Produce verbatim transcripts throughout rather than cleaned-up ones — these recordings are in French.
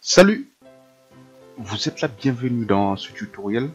Salut, vous êtes la bienvenue dans ce tutoriel.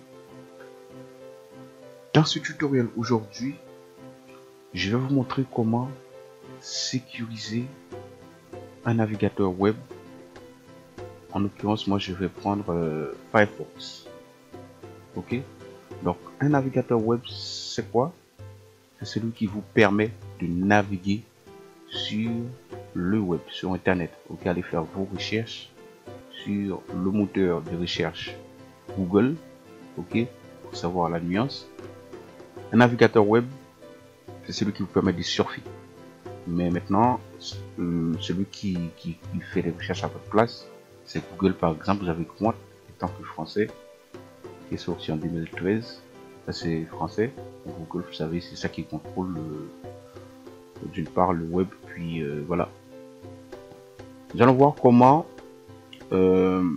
Dans ce tutoriel aujourd'hui, je vais vous montrer comment sécuriser un navigateur web. En l'occurrence, moi je vais prendre euh, Firefox. Ok, donc un navigateur web, c'est quoi? C'est celui qui vous permet de naviguer sur le web, sur internet. Ok, allez faire vos recherches sur le moteur de recherche Google. Ok, pour savoir la nuance. Un navigateur web, c'est celui qui vous permet de surfer. Mais maintenant, celui qui, qui, qui fait les recherches à votre place, c'est Google par exemple. Vous avez Quant, étant plus français, qui est sorti en deux mille treize. Ça c'est français. Google, vous savez, c'est ça qui contrôle d'une part le web. Puis euh, voilà. Nous allons voir comment euh,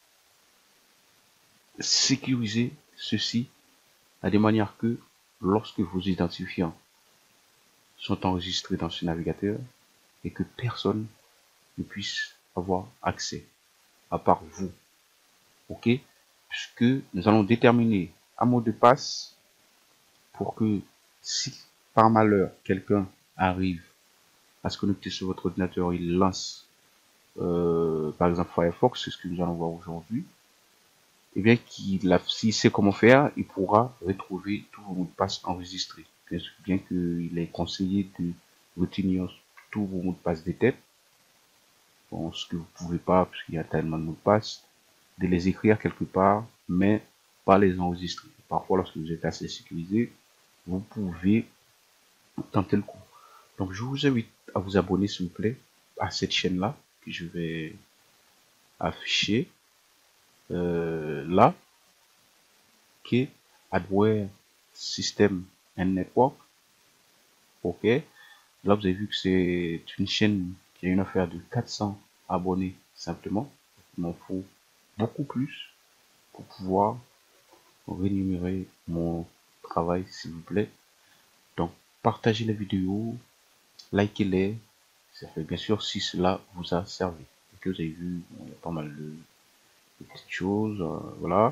sécuriser ceci à des manières que lorsque vos identifiants sont enregistrés dans ce navigateur et que personne ne puisse avoir accès à part vous. Ok, puisque nous allons déterminer un mot de passe pour que si par malheur quelqu'un arrive à se connecter sur votre ordinateur, il lance euh, par exemple Firefox, c'est ce que nous allons voir aujourd'hui, et bien qu'il a, s'il sait comment faire, il pourra retrouver tous vos mots de passe enregistrés. Bien qu'il est conseillé de retenir tous vos mots de passe des têtes. Bon, ce que vous pouvez pas, parce qu'il y a tellement de mots de passe, de les écrire quelque part, mais pas les enregistrer. Parfois, lorsque vous êtes assez sécurisé, vous pouvez tenter le coup. Donc, je vous invite à vous abonner, s'il vous plaît, à cette chaîne-là, que je vais afficher euh, là, qui est Hardware System and Network. Ok. Là, vous avez vu que c'est une chaîne qui a une affaire de quatre cents abonnés simplement. Il m'en faut beaucoup plus pour pouvoir rémunérer mon travail, s'il vous plaît. Donc, partagez les vidéos, likez-les. Ça fait bien sûr si cela vous a servi. Et que vous avez vu, il y a pas mal de, de petites choses. Euh, voilà.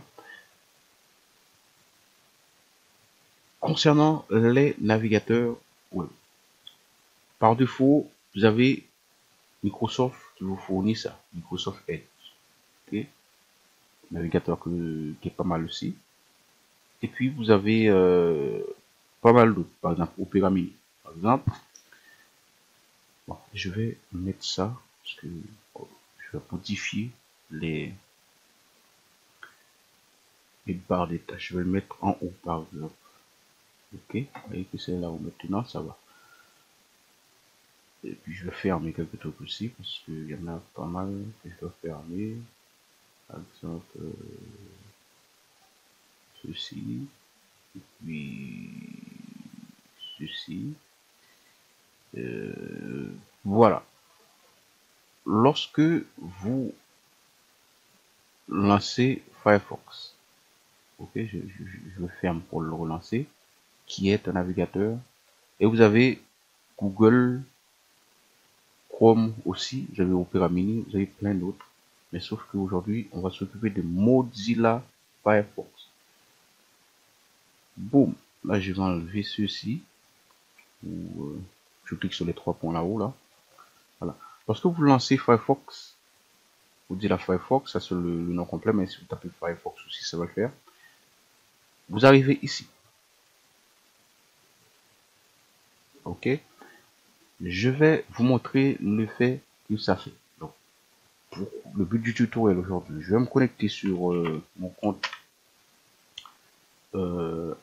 Concernant les navigateurs web, par défaut, vous avez Microsoft qui vous fournit ça, Microsoft Edge. Okay. Navigateur que, qui est pas mal aussi. Et puis vous avez euh, pas mal d'autres, par exemple Opera Mini. Par exemple, bon, je vais mettre ça parce que oh, je vais modifier les, les barres des tâches. Je vais le mettre en haut par exemple. Ok, vous voyez que c'est là où maintenant ça va. Et puis je vais fermer quelques trucs aussi parce qu'il y en a pas mal que je dois fermer. Par exemple, euh, ceci, et puis ceci. Euh, voilà. Lorsque vous lancez Firefox, ok, je, je, je le ferme pour le relancer, qui est un navigateur, et vous avez Google Chrome aussi, vous avez Opera Mini, vous avez plein d'autres, mais sauf qu'aujourd'hui on va s'occuper de Mozilla Firefox. Boum, là je vais enlever ceci, ou euh, je clique sur les trois points là-haut là. Voilà. Lorsque vous lancez Firefox, vous dites la Firefox, ça c'est le, le nom complet, mais si vous tapez Firefox aussi, ça va le faire. Vous arrivez ici. Ok. Je vais vous montrer le fait que ça fait. Donc, pour le but du tutoriel aujourd'hui, je vais me connecter sur euh, mon compte euh,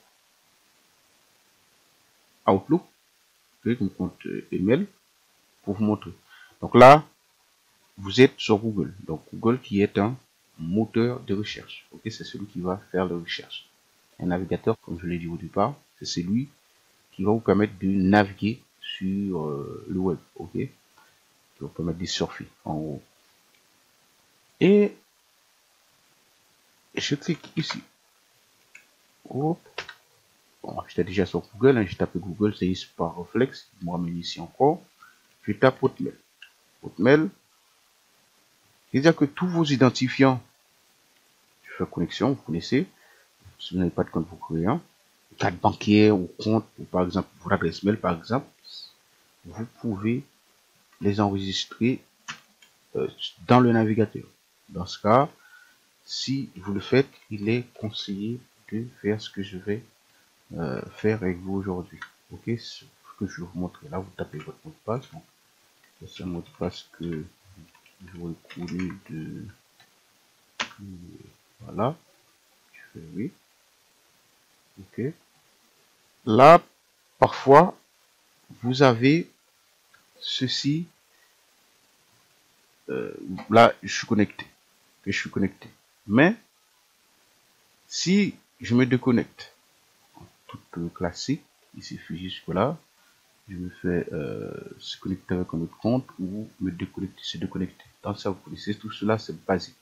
Outlook, okay, mon compte euh, email, pour vous montrer. Donc là, vous êtes sur Google. Donc Google qui est un moteur de recherche. Ok, c'est celui qui va faire la recherche. Un navigateur, comme je l'ai dit au départ, c'est celui qui va vous permettre de naviguer sur euh, le web. Ok, qui va vous permettre de surfer en haut. Et je clique ici. Hop. Bon, j'étais déjà sur Google, hein, j'ai tapé Google, c'est ici par réflexe. Je me ramène ici encore. Je tape Hotmail. Hotmail. C'est-à-dire que tous vos identifiants, je fais connexion, vous connaissez, si vous n'avez pas de compte, vous créez un, carte bancaire ou compte, ou par exemple, votre adresse mail, par exemple, vous pouvez les enregistrer euh, dans le navigateur. Dans ce cas, si vous le faites, il est conseillé de faire ce que je vais euh, faire avec vous aujourd'hui. Ok, ce que je vais vous montrer là, vous tapez votre mot de passe. C'est un mot de passe que j'aurais connu de voilà. Je fais oui. Ok. Là, parfois, vous avez ceci. Euh, là, je suis connecté. Que je suis connecté. Mais si je me déconnecte, tout classique, il suffit jusque là. Je me fais euh, se connecter avec un autre compte ou me déconnecter, se déconnecter. Dans ça, vous connaissez tout cela, c'est basique.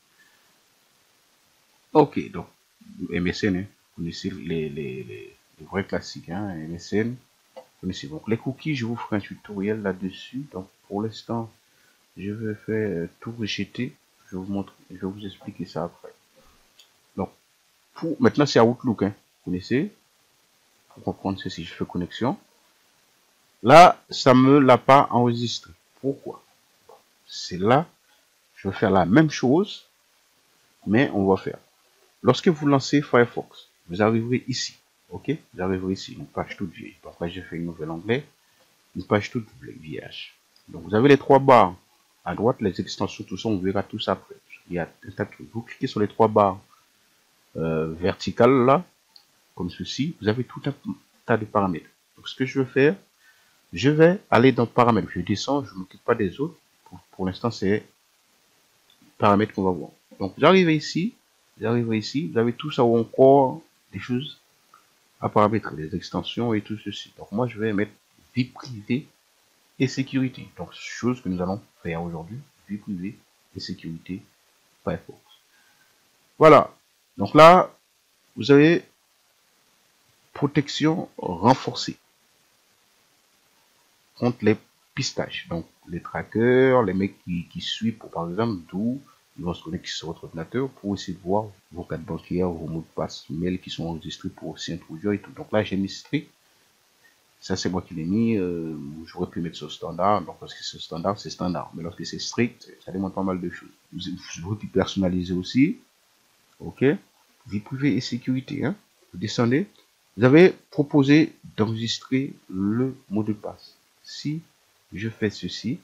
Ok, donc M S N, hein, vous connaissez les, les, les, les vrais classiques, hein, M S N. Vous connaissez. Donc les cookies, je vous ferai un tutoriel là-dessus. Donc pour l'instant, je vais faire tout rejeter. Je vais vous montrer, je vais vous expliquer ça après. Donc pour maintenant, c'est Outlook, hein, vous connaissez. Pour comprendre ceci, je fais connexion. Là, ça me l'a pas enregistré. Pourquoi? C'est là, je vais faire la même chose, mais on va faire. Lorsque vous lancez Firefox, vous arriverez ici. Ok? Vous arriverez ici, une page toute vieille. Pourquoi j'ai fait une nouvelle onglet? Une page toute vierge. Donc vous avez les trois barres à droite, les extensions, tout ça, on verra tout ça après. Il y a un tas de trucs. Vous cliquez sur les trois barres euh, verticales là, comme ceci. Vous avez tout un tas de paramètres. Donc ce que je vais faire, je vais aller dans paramètres. Je descends, je ne m'occupe pas des autres. Pour, pour l'instant, c'est paramètres qu'on va voir. Donc vous arrivez ici, vous arrivez ici, vous avez tout ça ou encore des choses à paramétrer, les extensions et tout ceci. Donc moi je vais mettre vie privée et sécurité. Donc chose que nous allons faire aujourd'hui, vie privée et sécurité Firefox. Voilà. Donc là, vous avez protection renforcée contre les pistaches. Donc les trackers, les mecs qui, qui suivent, pour, par exemple, d'où ils vont se connecter sur votre ordinateur pour essayer de voir vos cartes bancaires, vos mots de passe mail qui sont enregistrés pour aussi introduire et tout. Donc là, j'ai mis strict. Ça, c'est moi qui l'ai mis. Euh, J'aurais pu mettre sur standard. Donc, parce que c'est standard, c'est standard. Mais lorsque c'est strict, ça demande pas mal de choses. Vous aurez pu personnaliser aussi. OK. Vie privée et sécurité. Hein. Vous descendez. Vous avez proposé d'enregistrer le mot de passe. Si je fais ceci,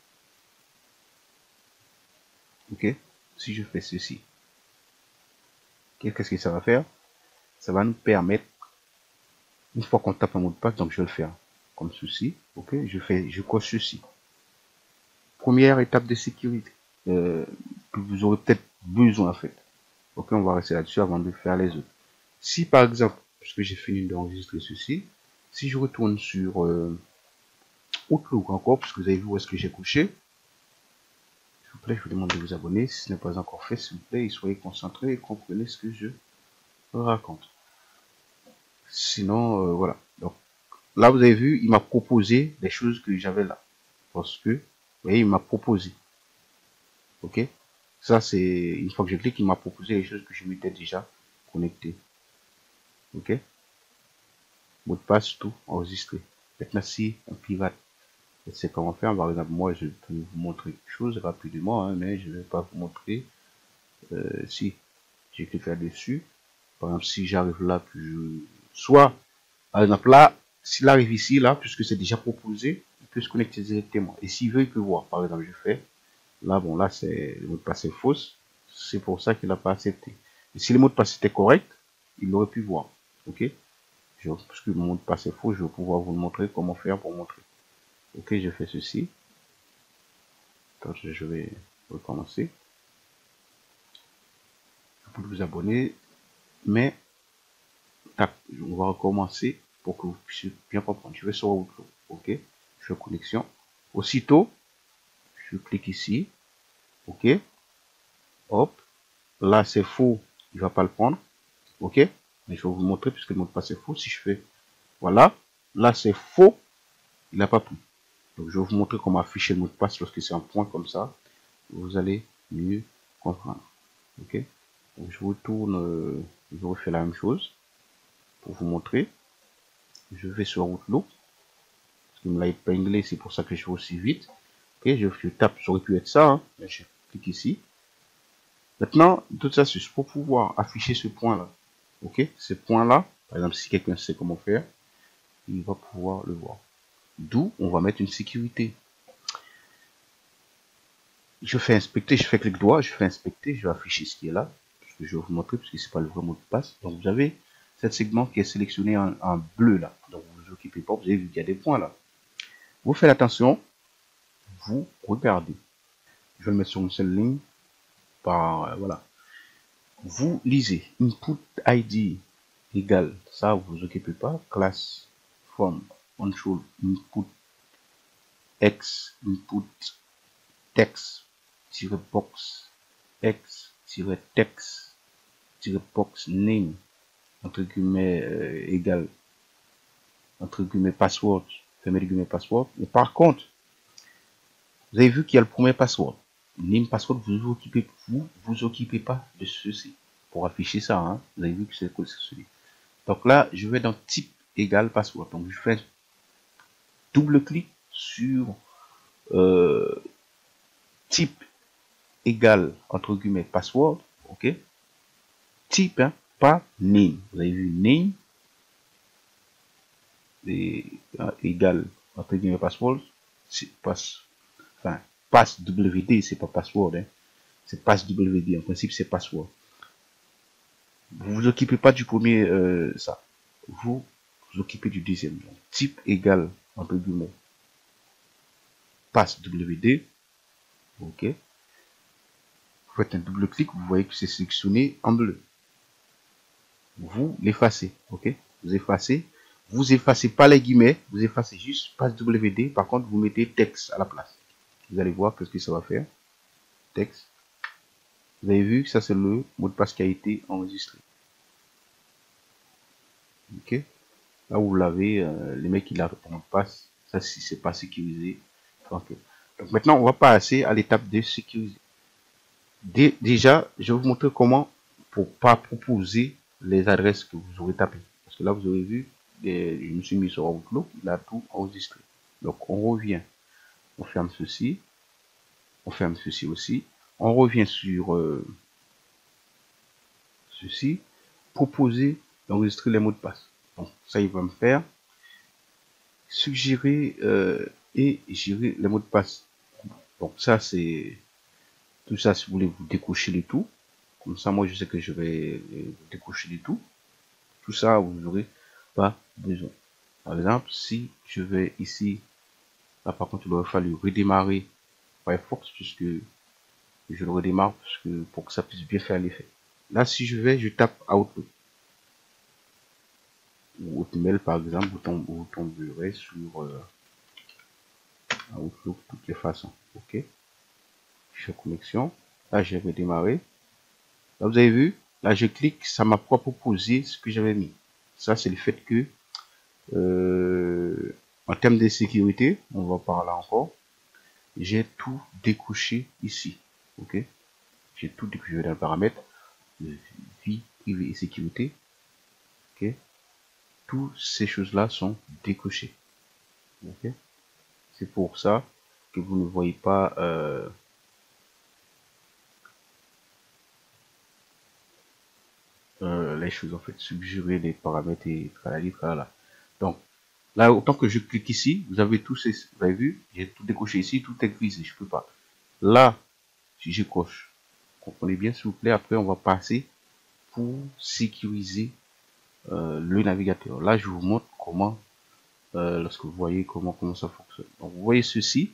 ok, si je fais ceci, qu'est-ce que ça va faire? Ça va nous permettre, une fois qu'on tape un mot de passe, donc je vais le faire comme ceci, ok, je fais, je coche ceci. Première étape de sécurité, euh, que vous aurez peut-être besoin en fait. Ok, on va rester là-dessus avant de faire les autres. Si par exemple, puisque j'ai fini d'enregistrer ceci, si je retourne sur euh, Outlook encore, puisque vous avez vu où est-ce que j'ai couché, s'il vous plaît, je vous demande de vous abonner. Si ce n'est pas encore fait, s'il vous plaît, et soyez concentrés et comprenez ce que je raconte. Sinon, euh, voilà. Donc, là, vous avez vu, il m'a proposé des choses que j'avais là. Parce que, vous voyez, il m'a proposé. Ok? Ça, c'est, une fois que je clique, il m'a proposé les choses que je m'étais déjà connecté. Ok? Mot de passe, tout, enregistré. Maintenant, si on pivate, c'est comment faire. Par exemple, moi, je peux vous montrer quelque chose rapidement, hein, mais je ne vais pas vous montrer. Euh, si j'ai cliqué là-dessus, par exemple, si j'arrive là, que je... soit, par exemple, là, s'il arrive ici, là, puisque c'est déjà proposé, il peut se connecter directement. Et s'il veut, il peut voir. Par exemple, je fais, là, bon, là, c'est, le mot de passe est fausse. C'est pour ça qu'il n'a pas accepté. Et si le mot de passe était correct, il aurait pu voir. Ok? Je, parce que mon mot de passe est faux, je vais pouvoir vous montrer comment faire pour montrer. Ok, je fais ceci. Attends, je vais recommencer. Vous pouvez vous abonner, mais tac, on va recommencer pour que vous puissiez bien comprendre. Je vais sur Outlook. Ok, je fais connexion. Aussitôt, je clique ici. Ok, hop, là c'est faux, il va pas le prendre. Ok, mais je vais vous montrer puisque le mot de passe est faux. Si je fais, voilà, là c'est faux, il n'a pas pris. Donc je vais vous montrer comment afficher le mot de passe lorsque c'est un point comme ça. Vous allez mieux comprendre. Ok, donc je retourne, euh, je refais la même chose pour vous montrer. Je vais sur Outlook, parce qu'il me l'a épinglé, c'est pour ça que je vais aussi vite. Ok, je, je tape, ça aurait pu être ça, hein. Je clique ici. Maintenant, tout ça, c'est pour pouvoir afficher ce point-là. Ok, ce point-là, par exemple, si quelqu'un sait comment faire, il va pouvoir le voir. D'où on va mettre une sécurité. Je fais inspecter, je fais clic droit, je fais inspecter, je vais afficher ce qui est là, parce que je vais vous montrer, parce que c'est pas le vrai mot de passe. Donc vous avez cette segment qui est sélectionné en, en bleu là. Donc vous vous occupez pas, vous avez vu qu'il y a des points là. Vous faites attention, vous regardez. Je vais le mettre sur une seule ligne. Par euh, voilà. Vous lisez input I D égale, ça vous vous occupez pas, class from control input x input text box x text box name entre guillemets euh, égal entre guillemets password, fermez les guillemets password. Mais par contre, vous avez vu qu'il y a le premier password. Name password, vous vous occupez, vous vous occupez pas de ceci pour afficher ça. Hein. Vous avez vu que c'est celui. Donc là, je vais dans type égal password. Donc je fais double clic sur euh, type égal entre guillemets password. Ok. Type, hein, pas name. Vous avez vu name et, euh, égal entre guillemets password. C'est passe, enfin passe W D, c'est pas password. Hein. C'est passe W D. En principe, c'est password. Vous vous occupez pas du premier, euh, ça. Vous vous occupez du deuxième. Donc, type égal entre guillemets passe W D. Ok. Vous faites un double clic, vous voyez que c'est sélectionné en bleu. Vous l'effacez. Ok. Vous effacez. Vous effacez pas les guillemets, vous effacez juste passe W D. Par contre, vous mettez texte à la place. Vous allez voir ce que ça va faire. Texte. Vous avez vu que ça c'est le mot de passe qui a été enregistré. Ok. Là où vous l'avez, euh, les mecs qui la mot de passe, ça si c'est pas sécurisé. Okay. Donc maintenant on va passer à l'étape de sécuriser. Dé déjà, je vais vous montrer comment pour pas proposer les adresses que vous aurez tapées. Parce que là vous avez vu, je me suis mis sur Outlook, il a tout enregistré. Donc on revient, on ferme ceci, on ferme ceci aussi, on revient sur euh, ceci, proposer d'enregistrer les mots de passe. Donc ça il va me faire suggérer euh, et gérer les mots de passe. Donc ça c'est tout ça, si vous voulez vous décocher les tout. Comme ça moi je sais que je vais décocher les tout. Tout ça vous n'aurez pas besoin. Par exemple, si je vais ici, là par contre il aurait fallu redémarrer Firefox puisque je le redémarre parce que pour que ça puisse bien faire l'effet. Là si je vais, je tape Outlook ou Hotmail par exemple, vous, tombe, vous tomberez sur euh, Outlook de toutes les façons. Ok, je fais connexion. Là j'ai redémarré. Là vous avez vu, là je clique, ça m'a proposé ce que j'avais mis. Ça c'est le fait que euh, en termes de sécurité, on va par là encore, j'ai tout décoché ici. Ok, j'ai tout décoché dans le paramètre de vie privée et sécurité. Ok, toutes ces choses là sont décochées. Ok, c'est pour ça que vous ne voyez pas euh, euh, les choses en fait suggérer les paramètres et tralali tralala. Donc là, autant que je clique ici, vous avez tous ces, vous avez vu, j'ai tout décoché ici, tout est grisé, je peux pas. Là, si je coche, comprenez bien s'il vous plaît, après on va passer pour sécuriser euh, le navigateur. Là, je vous montre comment, euh, lorsque vous voyez comment comment ça fonctionne. Donc vous voyez ceci,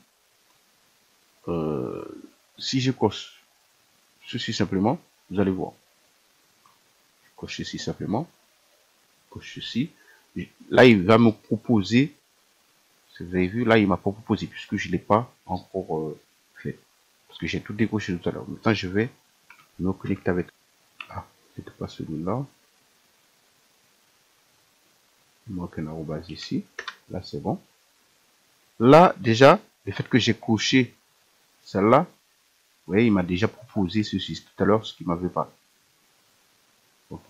euh, si je coche ceci simplement, vous allez voir. Je coche ceci simplement, je coche ceci. Là, il va me proposer, si vous avez vu, là, il m'a pas proposé puisque je l'ai pas encore euh, fait. Parce que j'ai tout décoché tout à l'heure. Maintenant, je vais me connecter avec. Ah, c'était pas celui-là. Il manque un arrobase ici. Là, c'est bon. Là, déjà, le fait que j'ai coché celle-là, voyez, il m'a déjà proposé ceci tout à l'heure, ce qu'il m'avait pas. Ok.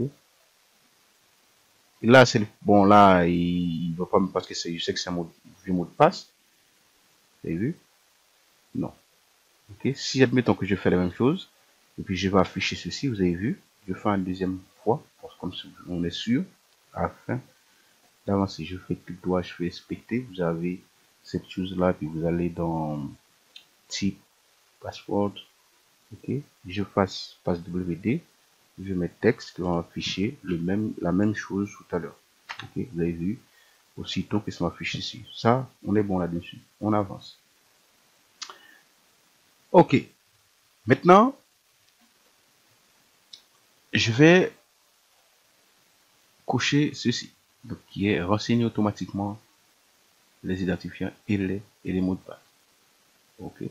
Et là, c'est bon, là, il ne va pas me, parce que je sais que c'est un mot, vieux mot de passe. Vous avez vu? Non. Ok. Si admettons que je fais la même chose, et puis je vais afficher ceci, vous avez vu, je fais une deuxième fois, parce que comme on est sûr, à la fin d'avancer, je fais clic droit, je fais inspecter, vous avez cette chose là, puis vous allez dans type, password, ok, je fasse passe W D, je mets texte qui va afficher le même, la même chose tout à l'heure. Ok, vous avez vu, aussitôt que ça m'affiche ici. Ça, on est bon là-dessus. On avance. Ok, maintenant, je vais cocher ceci, donc qui est renseigner automatiquement les identifiants et les, et les mots de passe. Ok.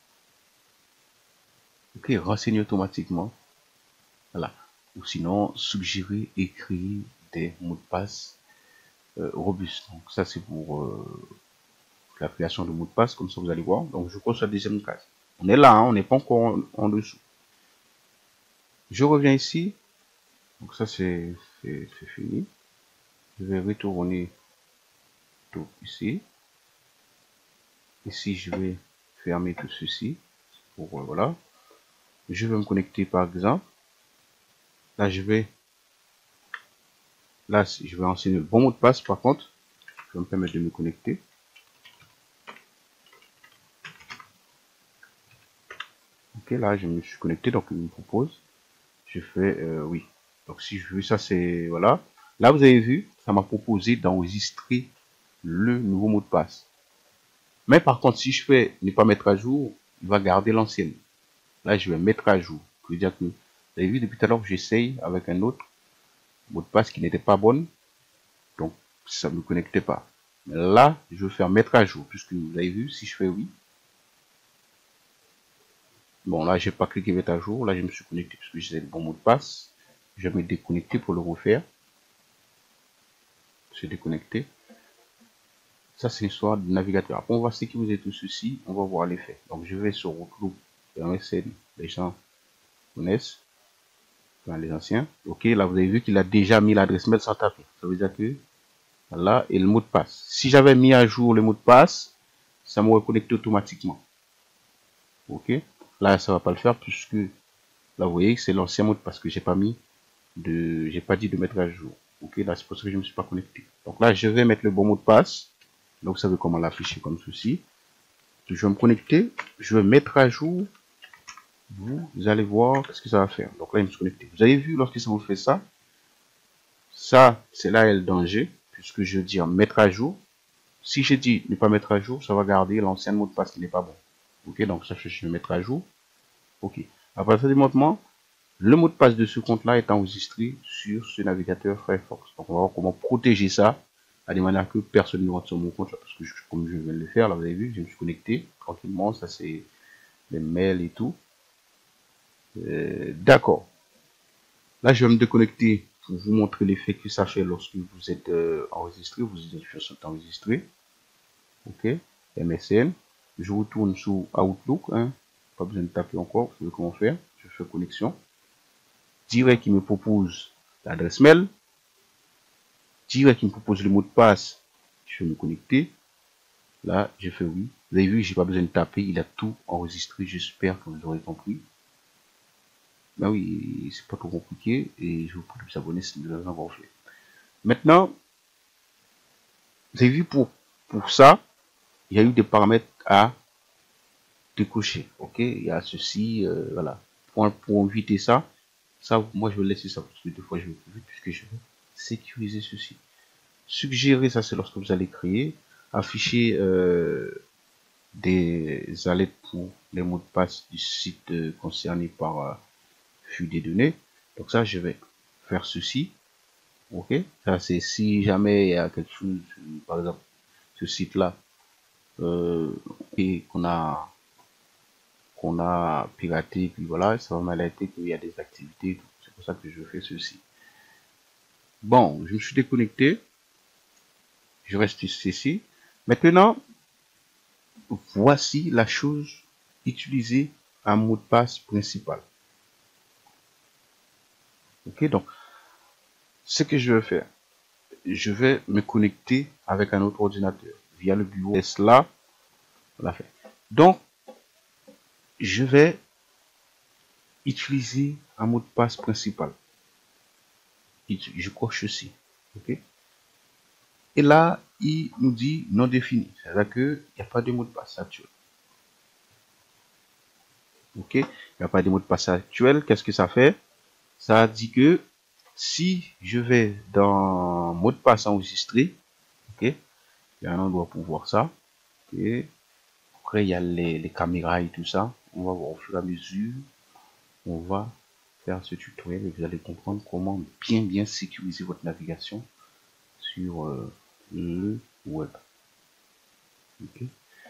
Ok, renseigner automatiquement. Voilà. Ou sinon, suggérer, écrire des mots de passe euh, robustes. Donc ça, c'est pour euh, la création de mots de passe, comme ça vous allez voir. Donc je coche la deuxième case. On est là, hein, on n'est pas encore en, en dessous. Je reviens ici. Donc ça, c'est fini. Je vais retourner tout ici. Ici, je vais fermer tout ceci. Pour, euh, voilà. Je vais me connecter par exemple. Là, je vais là, je vais enseigner le bon mot de passe. Par contre, je vais me permettre de me connecter. Ok, là, je me suis connecté. Donc, il me propose. Je fais euh, oui. Donc, si je veux ça, c'est voilà. Là, vous avez vu, ça m'a proposé d'enregistrer le nouveau mot de passe. Mais par contre, si je fais ne pas mettre à jour, il va garder l'ancienne. Là, je vais mettre à jour. Je veux dire que, vous avez vu, depuis tout à l'heure, j'essaye avec un autre mot de passe qui n'était pas bon. Donc, ça ne me connectait pas. Mais là, je vais faire mettre à jour, puisque vous avez vu, si je fais oui. Bon, là, j'ai pas cliqué mettre à jour. Là, je me suis connecté puisque j'ai le bon mot de passe. Je vais me déconnecter pour le refaire. Je suis déconnecté. Ça, c'est l'histoire du navigateur. Après, on va sécuriser tout ceci. On va voir l'effet. Donc, je vais sur Outlook et M S N. Les gens connaissent. Enfin, les anciens. Ok, là, vous avez vu qu'il a déjà mis l'adresse mail sans taper. Ça veut dire que là, et le mot de passe. Si j'avais mis à jour le mot de passe, ça m'aurait connecté automatiquement. Ok, là, ça va pas le faire puisque là, vous voyez que c'est l'ancien mot de passe que j'ai pas mis de, j'ai pas dit de mettre à jour. Ok, là, c'est pour ça que je me suis pas connecté. Donc là, je vais mettre le bon mot de passe. Donc, vous savez comment l'afficher comme ceci. Je vais me connecter. Je vais mettre à jour. Vous, vous allez voir ce que ça va faire. Donc là, il me suis connecté. Vous avez vu, lorsque ça vous fait ça, ça, c'est là le danger, puisque je dis mettre à jour. Si je dis ne pas mettre à jour, ça va garder l'ancien mot de passe qui n'est pas bon. Ok, donc ça, je vais mettre à jour. Ok. À partir du moment, le mot de passe de ce compte-là est enregistré sur ce navigateur Firefox. Donc, on va voir comment protéger ça, à des manières que personne ne rentre sur mon compte, là, parce que je, comme je viens de le faire, là, vous avez vu, je me suis connecté tranquillement. Ça, c'est les mails et tout. Euh, D'accord. Là, je vais me déconnecter pour vous montrer l'effet que ça fait lorsque vous êtes euh, enregistré, vos identifiants sont enregistrés. Ok. M S N. Je retourne sur Outlook. Hein. Pas besoin de taper encore. Vous savez comment faire. Je fais connexion. Direct, il me propose l'adresse mail. Direct, il me propose le mot de passe. Je vais me connecter. Là, je fais oui. Vous avez vu, j'ai pas besoin de taper. Il a tout enregistré. J'espère que vous aurez compris. Ben oui, c'est pas trop compliqué. Et je vous prie de vous abonner si vous l'avez encore fait. Maintenant, vous avez vu, pour, pour ça, il y a eu des paramètres à décocher. Ok, il y a ceci, euh, voilà. Pour, pour éviter ça, ça, moi je vais laisser ça parce que deux fois je vais plus vite puisque je vais sécuriser ceci. Suggérer, ça c'est lorsque vous allez créer, afficher euh, des alertes pour les mots de passe du site euh, concerné par euh, fuite des données. Donc ça, je vais faire ceci. Ok, ça c'est si jamais il y a quelque chose, par exemple, ce site-là, euh, et qu'on a qu'on a piraté, puis voilà, ça va m'alerter qu'il y a des activités. C'est pour ça que je fais ceci. Bon, je me suis déconnecté. Je reste ici. Maintenant, voici la chose utilisée un mot de passe principal. Ok, donc ce que je vais faire, je vais me connecter avec un autre ordinateur via le bureau Tesla. On l'a fait. Donc, je vais utiliser un mot de passe principal. Je coche ceci. Ok. Et là, il nous dit non défini. C'est-à-dire qu'il n'y a pas de mot de passe actuel. Ok. Il n'y a pas de mot de passe actuel. Qu'est-ce que ça fait? Ça dit que si je vais dans mot de passe enregistré, ok, il y a un endroit pour voir ça. Okay. Après, il y a les, les caméras et tout ça. On va voir au fur et à mesure. On va faire ce tutoriel et vous allez comprendre comment bien bien sécuriser votre navigation sur euh, le web. Okay.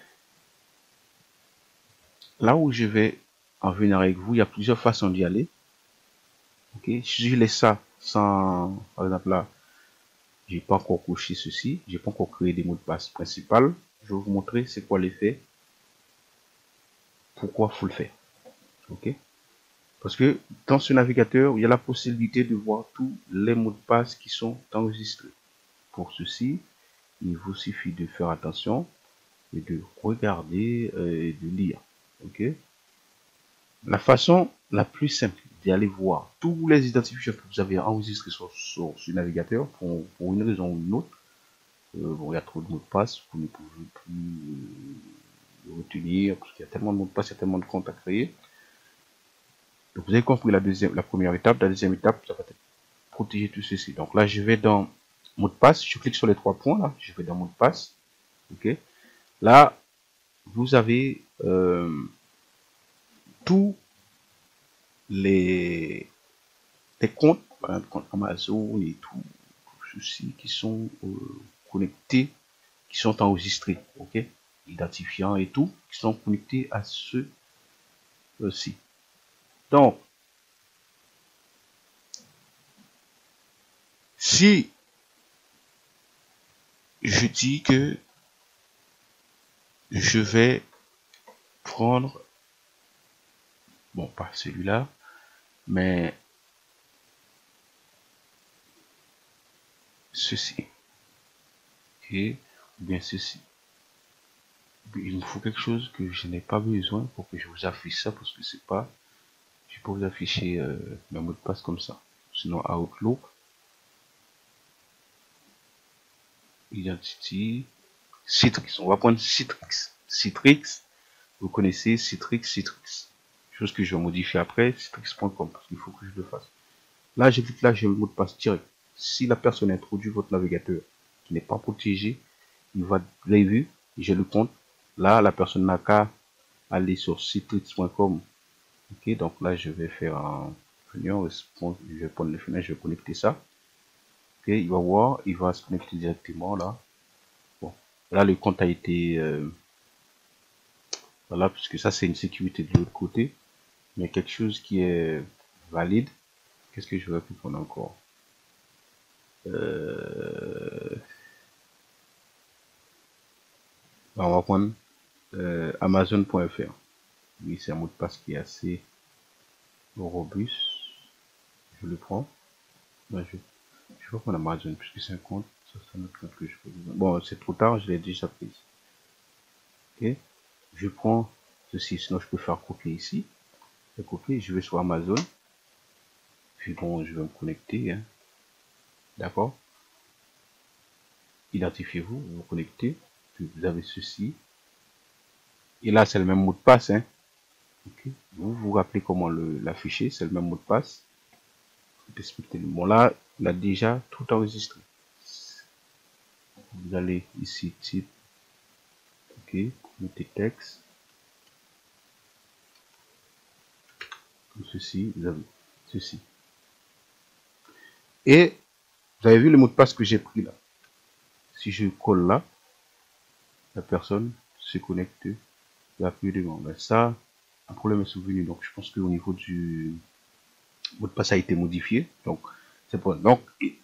Là où je vais en venir avec vous, il y a plusieurs façons d'y aller. Okay. Si je laisse ça sans, par exemple là, j'ai pas encore coché ceci, j'ai pas encore créé des mots de passe principal. Je vais vous montrer c'est quoi l'effet, pourquoi faut le faire. Ok. Parce que dans ce navigateur, il y a la possibilité de voir tous les mots de passe qui sont enregistrés. Pour ceci, il vous suffit de faire attention et de regarder euh, et de lire. Ok. La façon la plus simple d'aller voir tous les identifiants que vous avez enregistrés sur, sur ce navigateur pour, pour une raison ou une autre. Euh, bon, il y a trop de mots de passe, vous ne pouvez plus euh, retenir parce qu'il y a tellement de mots de passe, il y a tellement de comptes à créer. Donc vous avez compris la deuxième, la première étape. La deuxième étape, ça va être protéger tout ceci. Donc là, je vais dans mot de passe. Je clique sur les trois points là. Je vais dans mot de passe. Ok. Là, vous avez euh, tous les, les comptes, par exemple, compte Amazon et tout, tout ceci qui sont euh, connectés, qui sont enregistrés. Ok. Identifiants et tout, qui sont connectés à ce ci. Donc, si je dis que je vais prendre, bon, pas celui-là, mais ceci, ok, ou bien ceci. Il me faut quelque chose que je n'ai pas besoin pour que je vous affiche ça, parce que c'est pas, je peux vous afficher euh, mes mots de passe comme ça. Sinon, Outlook, Identity, Citrix. On va prendre Citrix. Citrix, vous connaissez Citrix, Citrix. Chose que je vais modifier après, citrix point com, parce qu'il faut que je le fasse. Là, je clique là, j'ai le mot de passe direct. Si la personne introduit votre navigateur qui n'est pas protégé, il va, vous avez vu, j'ai le compte. Là, la personne n'a qu'à aller sur citrix point com. Ok, donc là, je vais faire un fenêtre, je vais prendre le fenêtre, je vais connecter ça. Ok, il va voir, il va se connecter directement là. Bon, là, le compte a été, euh, voilà, puisque ça, c'est une sécurité de l'autre côté, mais quelque chose qui est valide. Qu'est-ce que je vais prendre encore? Euh, on va prendre euh, amazon point F R. Oui, c'est un mot de passe qui est assez robuste. Je le prends. Ben, je, je vais prendre Amazon puisque c'est un compte. Ça, c'est un autre compte que je peux. Bon, c'est trop tard, je l'ai déjà pris. Ok. Je prends ceci, sinon je peux faire copier ici. Je copier, je vais sur Amazon. Puis bon, je vais me connecter. Hein. D'accord. Identifiez-vous, vous vous connectez. Puis vous avez ceci. Et là, c'est le même mot de passe. Hein. Okay. Vous vous rappelez comment l'afficher, c'est le même mot de passe. Bon là, il a déjà tout enregistré. Vous allez ici, type, ok, mettez texte, comme ceci, vous avez ceci. Et vous avez vu le mot de passe que j'ai pris là. Si je colle là, la personne se connecte rapidement. Mais ça, un problème est survenu. Donc je pense qu'au niveau du mot de passe a été modifié. Donc c'est pas. Donc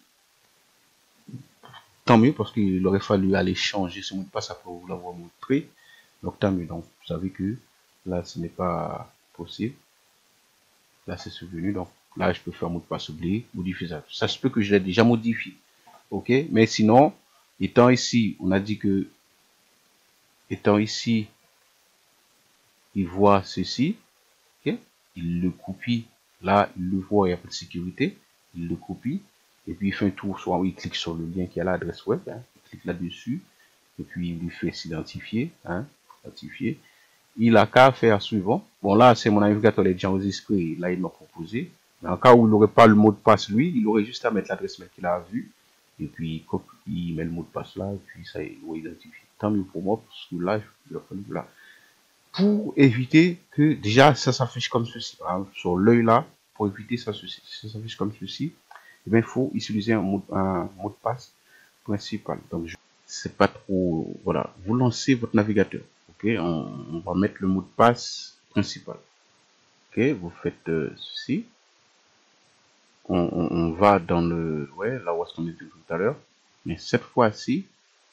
tant mieux parce qu'il aurait fallu aller changer ce mot de passe après vous l'avoir montré. Donc tant mieux. Donc vous savez que là ce n'est pas possible. Là, c'est survenu. Donc, là, je peux faire mot de passe oublié, modifier ça. Ça se peut que je l'ai déjà modifié. OK? Mais sinon, étant ici, on a dit que, étant ici, il voit ceci. OK? Il le copie. Là, il le voit, il n'y a pas de sécurité. Il le copie. Et puis, il fait un tour, soit il clique sur le lien qui est à l'adresse web. Hein, il clique là-dessus. Et puis, il lui fait s'identifier. Hein, identifier. Il a qu'à faire suivant. Bon, là, c'est mon navigateur, il est déjà enregistré. Là, il m'a proposé. Mais en cas où il n'aurait pas le mot de passe, lui, il aurait juste à mettre l'adresse mail qu'il a vue. Et puis, il met le mot de passe là. Et puis, ça, il va identifier. Tant mieux pour moi, parce que là, je vais faire là. Pour éviter que, déjà, ça s'affiche comme ceci. Hein, sur l'œil là, pour éviter ça, ceci, ça s'affiche comme ceci. Eh bien, il faut utiliser un mot, un mot de passe principal. Donc, je, c'est pas trop, voilà. Vous lancez votre navigateur. Ok, on, on va mettre le mot de passe principal. Ok, vous faites euh, ceci. On, on, on va dans le, ouais, là où est-ce qu'on était tout à l'heure. Mais cette fois-ci,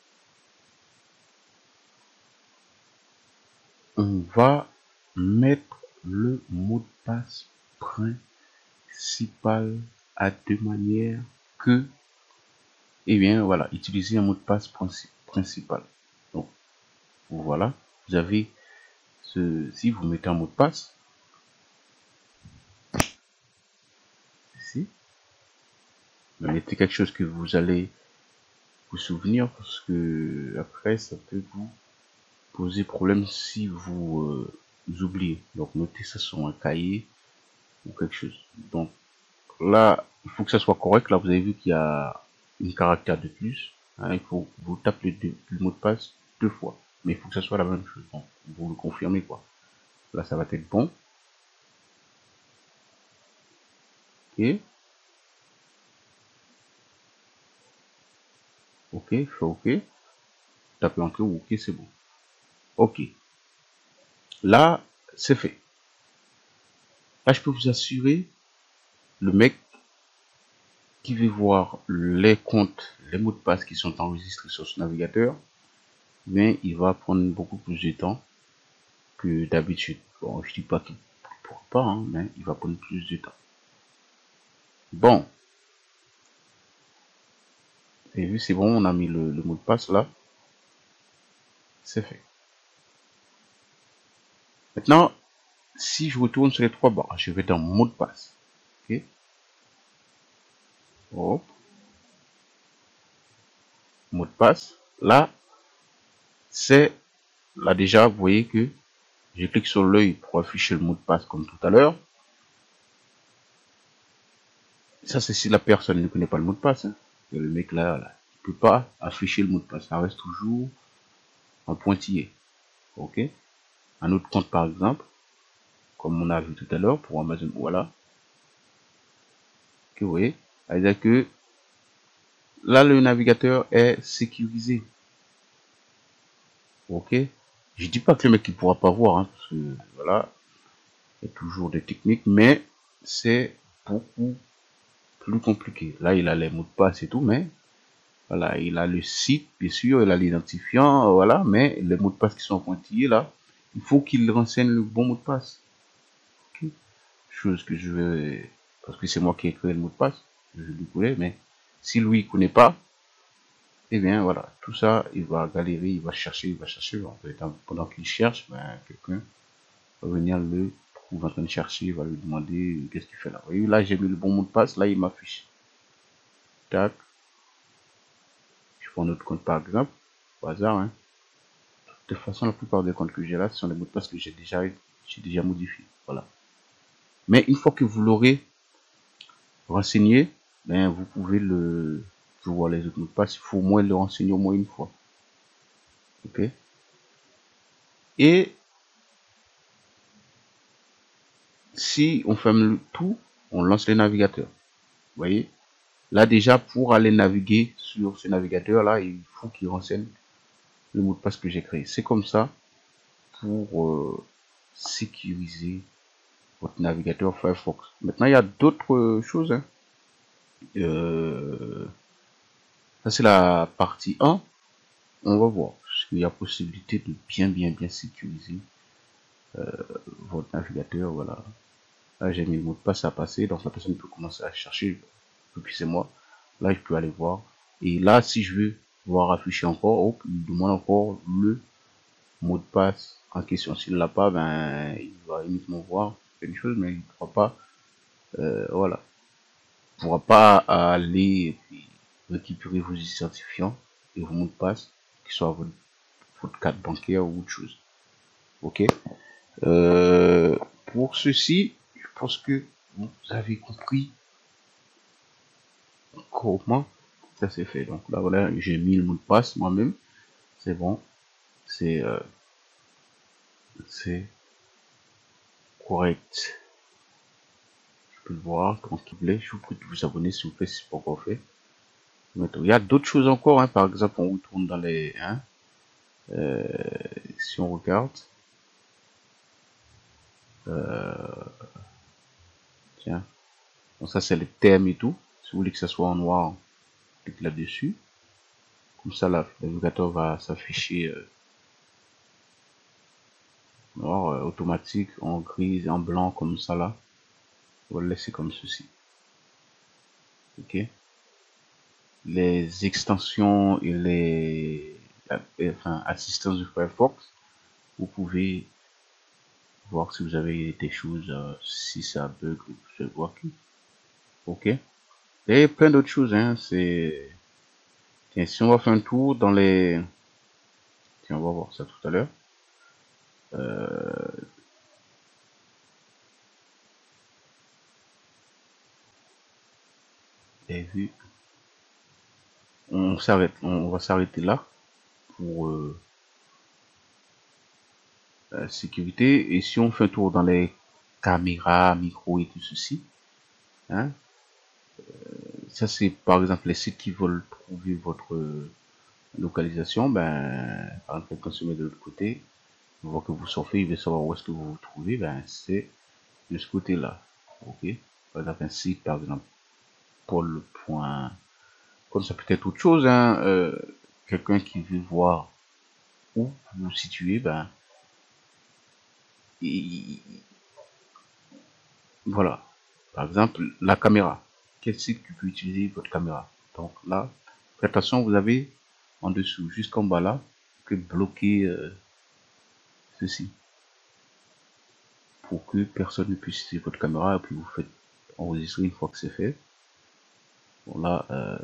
on va mettre le mot de passe principal à deux manières que, eh bien, voilà, utiliser un mot de passe principal. Donc, voilà, vous avez ce, si vous mettez un mot de passe, ici, vous mettez quelque chose que vous allez vous souvenir, parce que après, ça peut vous poser problème si vous, euh, vous oubliez. Donc, notez ça sur un cahier ou quelque chose. Donc, là, il faut que ça soit correct. Là, vous avez vu qu'il y a une caractère de plus. Hein, il faut vous tapez le, le mot de passe deux fois. Mais il faut que ça soit la même chose. Donc, vous le confirmez, quoi. Là, ça va être bon. Ok. Ok, fait OK. Tapez Entrée ou OK, c'est bon. OK. Là, c'est fait. Là, je peux vous assurer, le mec qui veut voir les comptes, les mots de passe qui sont enregistrés sur ce navigateur, mais il va prendre beaucoup plus de temps que d'habitude. Bon, je dis pas qu'il ne pourra pas, hein, mais il va prendre plus de temps. Bon. Et vu, c'est bon, on a mis le, le mot de passe là. C'est fait. Maintenant, si je retourne sur les trois barres, je vais dans mot de passe. Ok. Hop. Mot de passe. Là, c'est là déjà, vous voyez que je clique sur l'œil pour afficher le mot de passe comme tout à l'heure. Ça, c'est si la personne ne connaît pas le mot de passe. Hein. Le mec là, là, il peut pas afficher le mot de passe. Ça reste toujours en pointillé. Ok. Un autre compte par exemple, comme on a vu tout à l'heure pour Amazon, voilà. Que vous voyez, c'est-à-dire que là le navigateur est sécurisé. Ok. Je dis pas que le mec il pourra pas voir, hein, parce que voilà, il y a toujours des techniques, mais c'est beaucoup plus compliqué. Là, il a les mots de passe et tout, mais voilà, il a le site, bien sûr, il a l'identifiant, voilà, mais les mots de passe qui sont pointillés là, il faut qu'il renseigne le bon mot de passe. Okay. Chose que je vais, parce que c'est moi qui ai créé le mot de passe, je lui connais, mais si lui il connaît pas, eh bien voilà, tout ça, il va galérer, il va chercher, il va chercher, pendant qu'il cherche, ben, quelqu'un va venir le trouver en train de chercher, il va lui demander qu'est-ce qu'il fait là. Vous voyez, là j'ai mis le bon mot de passe, là il m'affiche. Tac. Je prends un autre compte par exemple, au hasard, hein. De toute façon, la plupart des comptes que j'ai là, ce sont les mots de passe que j'ai déjà, j'ai déjà modifiés. Voilà. Mais une fois que vous l'aurez renseigné, ben, vous pouvez le voir les autres mots de passe. Il faut au moins le renseigner au moins une fois. Ok. Et si on ferme le tout, on lance le navigateur. Vous voyez. Là déjà, pour aller naviguer sur ce navigateur là, il faut qu'il renseigne le mot de passe que j'ai créé. C'est comme ça pour euh, sécuriser votre navigateur Firefox. Maintenant, il y a d'autres choses. Hein. Euh, ça, c'est la partie un. On va voir. Parce qu'il y a possibilité de bien, bien, bien sécuriser euh, votre navigateur, voilà. Là, j'ai mis le mot de passe à passer, donc la personne peut commencer à chercher, depuis c'est moi. Là, je peux aller voir. Et là, si je veux voir afficher encore, hop, il demande encore le mot de passe en question. S'il l'a pas, ben, il va uniquement voir quelque chose, mais il ne pourra pas, euh, voilà. Il ne pourra pas aller et puis récupérer vos identifiants et vos mots de passe, qui soient votre, votre carte bancaire ou autre chose. Ok. Euh, pour ceci, je pense que vous avez compris comment ça s'est fait. Donc là, voilà, j'ai mis le mot de passe moi-même. C'est bon. C'est euh, c'est correct. Je peux le voir. Donc, s'il vous plaît, je vous prie de vous abonner s'il vous plaît si ce n'est pas encore fait. Il y a d'autres choses encore. Hein. Par exemple, on retourne dans les... Hein, euh, si on regarde... Euh, tiens. Donc ça, c'est le thème et tout. Si vous voulez que ça soit en noir, cliquez là-dessus. Comme ça, le navigateur va s'afficher euh, noir, euh, automatique, en gris et en blanc, comme ça là. On va le laisser comme ceci. Ok. Les extensions et les enfin, assistance du Firefox, vous pouvez voir si vous avez des choses, euh, si ça bug ou je vois que. Ok. Et plein d'autres choses, hein. C'est. Tiens, si on va faire un tour dans les. Tiens, on va voir ça tout à l'heure. Euh... Et vu. On s'arrête, on va s'arrêter là pour euh, la sécurité. Et si on fait un tour dans les caméras, micro et tout ceci, hein, ça c'est par exemple les sites qui veulent trouver votre euh, localisation. Ben, par exemple, quand on se met de l'autre côté, on voit que vous surfez, il veut savoir où est-ce que vous vous trouvez. Ben, c'est de ce côté-là. Ok. Par exemple, un site, par exemple, Paul. Comme ça peut être autre chose. Hein, euh, quelqu'un qui veut voir où vous vous situez, ben, il, voilà. Par exemple, la caméra. Quel site que peut utiliser votre caméra? Donc là, faites attention, vous avez en dessous, jusqu'en bas là, que bloquer euh, ceci pour que personne ne puisse utiliser votre caméra et puis vous faites enregistrer une fois que c'est fait. Bon là, euh,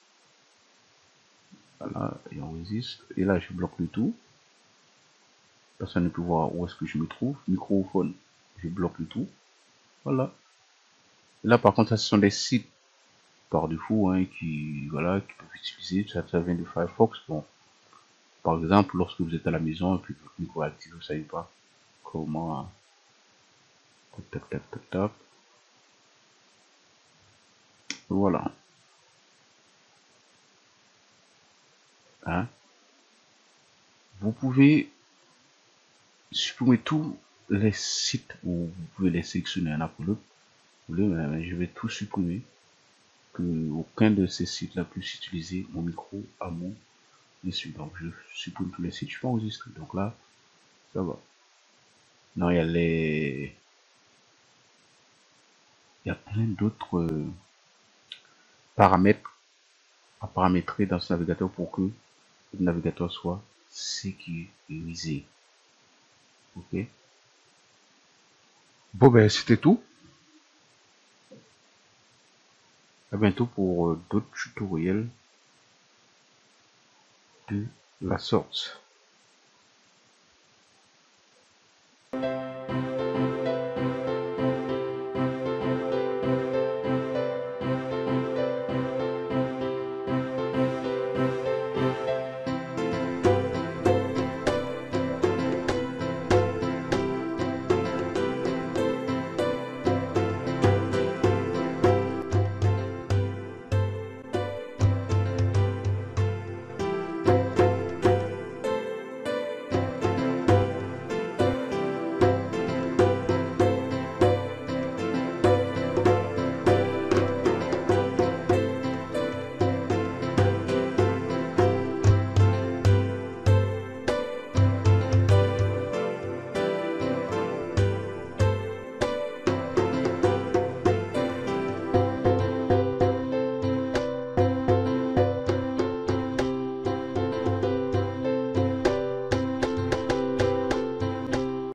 voilà, et on enregistre. Et là, je bloque le tout. Personne ne peut voir où est-ce que je me trouve. Microphone, je bloque le tout. Voilà. Et là, par contre, ça, ce sont des sites par défaut hein, qui, voilà, qui peuvent utiliser. Ça, ça vient de Firefox. Bon, par exemple, lorsque vous êtes à la maison et puis votre micro est activé, vous savez pas comment. Tac, tac, tac, tac, tac. Voilà. Hein. Vous pouvez supprimer tous les sites où vous pouvez les sélectionner un après l'autre. Je vais tout supprimer. Que aucun de ces sites là puisse utiliser mon micro à mon insu. Donc je supprime tous les sites, je peux enregistrer. Donc là, ça va. Non, il y a les. Il y a plein d'autres euh, paramètres à paramétrer dans ce navigateur pour que le navigateur soit sécurisé. Ok. Bon ben c'était tout. À bientôt pour euh, d'autres tutoriels de la sorte.